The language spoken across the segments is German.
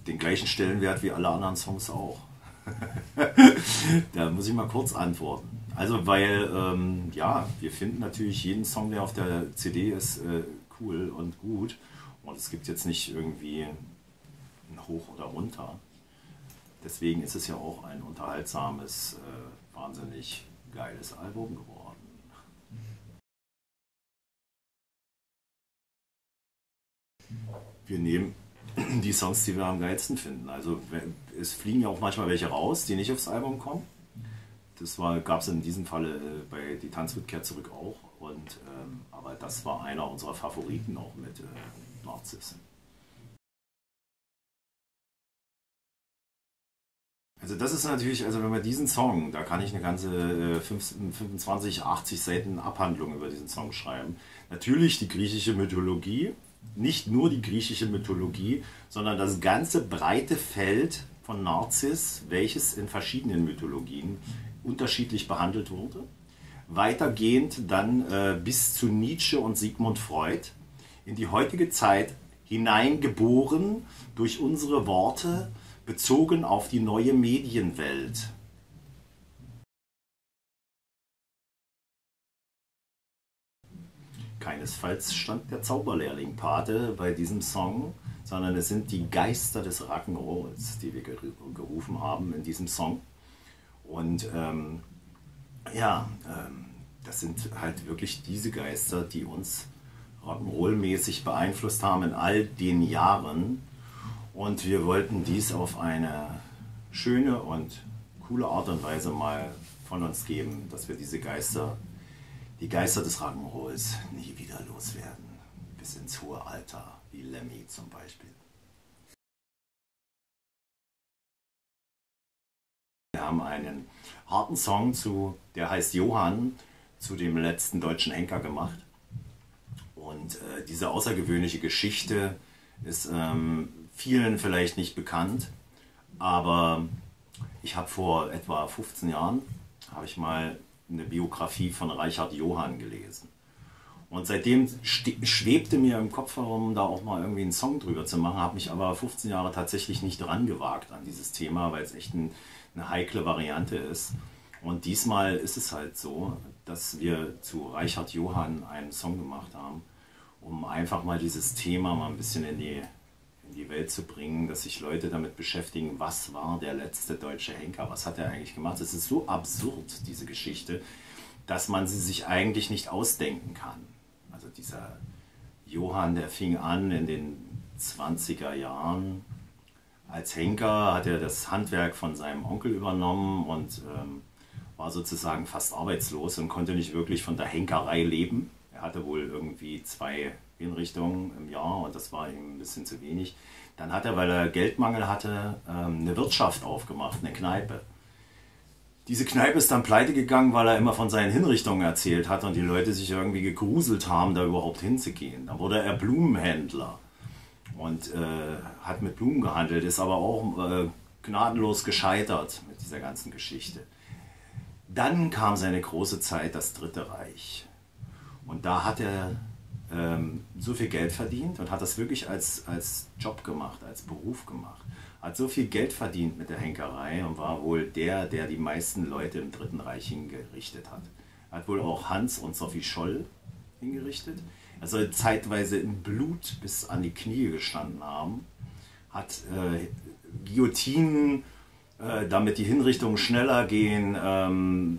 den gleichen Stellenwert wie alle anderen Songs auch. Da muss ich mal kurz antworten. Also weil, ja, wir finden natürlich jeden Song, der auf der CD ist, cool und gut. Und es gibt jetzt nicht irgendwie ein Hoch oder runter. Deswegen ist es ja auch ein unterhaltsames, wahnsinnig geiles Album geworden. Wir nehmen die Songs, die wir am geilsten finden. Also es fliegen ja auch manchmal welche raus, die nicht aufs Album kommen. Das gab es in diesem Falle bei Die Tanzrückkehr zurück auch. Aber das war einer unserer Favoriten auch mit Narziss. Also das ist natürlich, also wenn man diesen Song, da kann ich eine ganze 25, 80 Seiten Abhandlung über diesen Song schreiben. Natürlich die griechische Mythologie, nicht nur die griechische Mythologie, sondern das ganze breite Feld von Narziss, welches in verschiedenen Mythologien unterschiedlich behandelt wurde. Weitergehend dann bis zu Nietzsche und Sigmund Freud, in die heutige Zeit hineingeboren durch unsere Worte, bezogen auf die neue Medienwelt. Keinesfalls stand der Zauberlehrling Pate bei diesem Song, sondern es sind die Geister des Rock'n'Rolls, die wir gerufen haben in diesem Song. Und ja, das sind halt wirklich diese Geister, die uns Rock'n'Roll-mäßig beeinflusst haben in all den Jahren. Und wir wollten dies auf eine schöne und coole Art und Weise mal von uns geben, dass wir diese Geister, die Geister des Rock'n'Rolls, nie wieder loswerden. Bis ins hohe Alter, wie Lemmy zum Beispiel. Wir haben einen harten Song der heißt Johann, zu dem letzten deutschen Henker gemacht. Und diese außergewöhnliche Geschichte ist vielen vielleicht nicht bekannt, aber ich habe vor etwa 15 Jahren mal eine Biografie von Reichard Johann gelesen. Und seitdem schwebte mir im Kopf herum, da auch mal irgendwie einen Song drüber zu machen, habe mich aber 15 Jahre tatsächlich nicht dran gewagt an dieses Thema, weil es echt eine heikle Variante ist. Und diesmal ist es halt so, dass wir zu Reichard Johann einen Song gemacht haben, um einfach mal dieses Thema mal ein bisschen in die Welt zu bringen, dass sich Leute damit beschäftigen, was war der letzte deutsche Henker, was hat er eigentlich gemacht. Es ist so absurd, diese Geschichte, dass man sie sich eigentlich nicht ausdenken kann. Also dieser Johann, der fing an in den 20er Jahren. Als Henker hat er das Handwerk von seinem Onkel übernommen und war sozusagen fast arbeitslos und konnte nicht wirklich von der Henkerei leben. Er hatte wohl irgendwie 2 Hinrichtungen im Jahr und das war ihm ein bisschen zu wenig. Dann hat er, weil er Geldmangel hatte, eine Wirtschaft aufgemacht, eine Kneipe. Diese Kneipe ist dann pleite gegangen, weil er immer von seinen Hinrichtungen erzählt hat und die Leute sich irgendwie gegruselt haben, da überhaupt hinzugehen. Dann wurde er Blumenhändler und hat mit Blumen gehandelt, ist aber auch gnadenlos gescheitert mit dieser ganzen Geschichte. Dann kam seine große Zeit, das Dritte Reich. Und da hat er so viel Geld verdient und hat das wirklich als Job gemacht, als Beruf gemacht. Hat so viel Geld verdient mit der Henkerei und war wohl der die meisten Leute im Dritten Reich hingerichtet hat. Hat wohl auch Hans und Sophie Scholl hingerichtet. Er soll zeitweise im Blut bis an die Knie gestanden haben. Hat Guillotinen, damit die Hinrichtungen schneller gehen,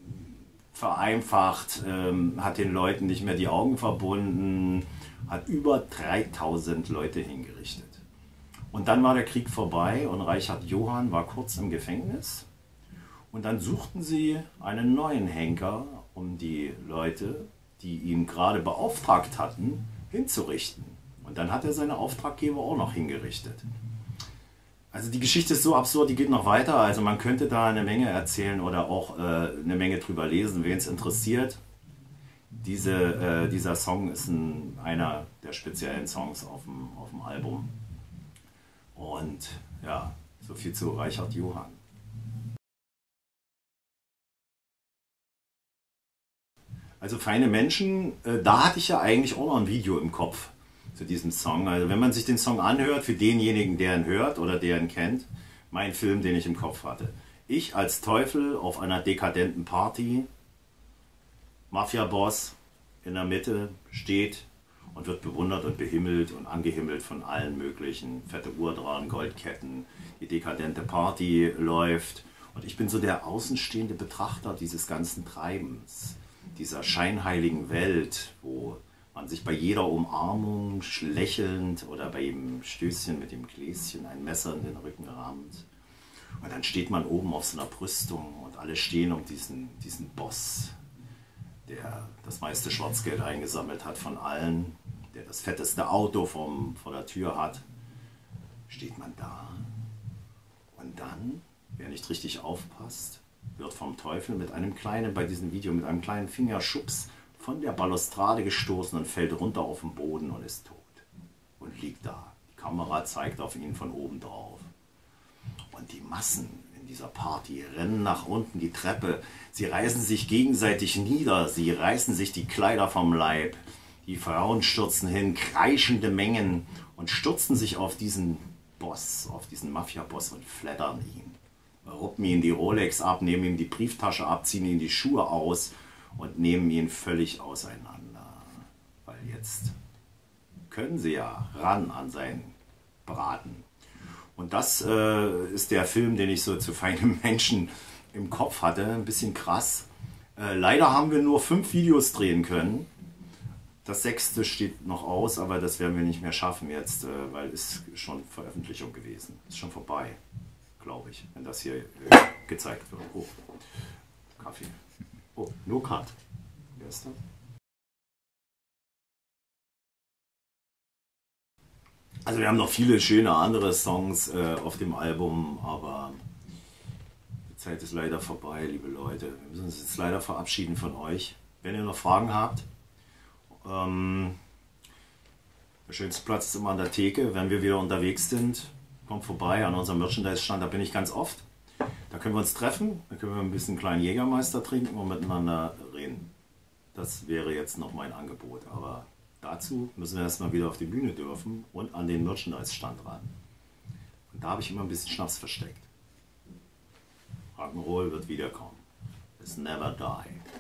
vereinfacht, hat den Leuten nicht mehr die Augen verbunden, hat über 3000 Leute hingerichtet. Und dann war der Krieg vorbei und Reichard Johann war kurz im Gefängnis. Und dann suchten sie einen neuen Henker, um die Leute, die ihn gerade beauftragt hatten, hinzurichten. Und dann hat er seine Auftraggeber auch noch hingerichtet. Also die Geschichte ist so absurd, die geht noch weiter. Also man könnte da eine Menge erzählen oder auch eine Menge drüber lesen, wen es interessiert. Dieser Song ist einer der speziellen Songs auf dem Album. Und ja, so viel zu Reichard Johann. Also Feine Menschen, da hatte ich ja eigentlich auch noch ein Video im Kopf. zu diesem Song. Also wenn man sich den Song anhört, für denjenigen, der ihn hört oder der ihn kennt, mein Film, den ich im Kopf hatte. Ich als Teufel auf einer dekadenten Party, Mafia-Boss in der Mitte steht und wird bewundert und behimmelt und angehimmelt von allen möglichen. Fette Uhr dran, Goldketten, die dekadente Party läuft. Und ich bin so der außenstehende Betrachter dieses ganzen Treibens, dieser scheinheiligen Welt, wo man sich bei jeder Umarmung lächelnd oder bei jedem Stößchen mit dem Gläschen ein Messer in den Rücken rammt. Und dann steht man oben auf so einer Brüstung und alle stehen um diesen Boss, der das meiste Schwarzgeld eingesammelt hat von allen, der das fetteste Auto vor der Tür hat. Steht man da und dann, wer nicht richtig aufpasst, wird vom Teufel mit einem kleinen, bei diesem Video, mit einem kleinen Fingerschubs von der Balustrade gestoßen und fällt runter auf den Boden und ist tot. Und liegt da. Die Kamera zeigt auf ihn von oben drauf. Und die Massen in dieser Party rennen nach unten die Treppe. Sie reißen sich gegenseitig nieder. Sie reißen sich die Kleider vom Leib. Die Frauen stürzen hin, kreischende Mengen und stürzen sich auf diesen Boss, auf diesen Mafia-Boss und flattern ihn. Ruppen ihm die Rolex ab, nehmen ihm die Brieftasche ab, ziehen ihm die Schuhe aus und nehmen ihn völlig auseinander. Weil jetzt können sie ja ran an seinen Braten. Und das ist der Film, den ich so zu feinem Menschen im Kopf hatte. Ein bisschen krass. Leider haben wir nur 5 Videos drehen können. Das 6. steht noch aus, aber das werden wir nicht mehr schaffen jetzt, weil es schon Veröffentlichung gewesen. Ist schon vorbei, glaube ich, wenn das hier gezeigt wird. Oh, Kaffee. Oh, No Cut. Wer ist das? Also wir haben noch viele schöne andere Songs auf dem Album, aber die Zeit ist leider vorbei, liebe Leute. Wir müssen uns jetzt leider verabschieden von euch. Wenn ihr noch Fragen habt, der schönste Platz ist immer an der Theke. Wenn wir wieder unterwegs sind, kommt vorbei an unserem Merchandise-Stand, da bin ich ganz oft. Da können wir uns treffen, da können wir ein bisschen kleinen Jägermeister trinken und miteinander reden. Das wäre jetzt noch mein Angebot, aber dazu müssen wir erstmal wieder auf die Bühne dürfen und an den Merchandise-Stand ran. Und da habe ich immer ein bisschen Schnaps versteckt. Rock'n'Roll wird wiederkommen. It's never die.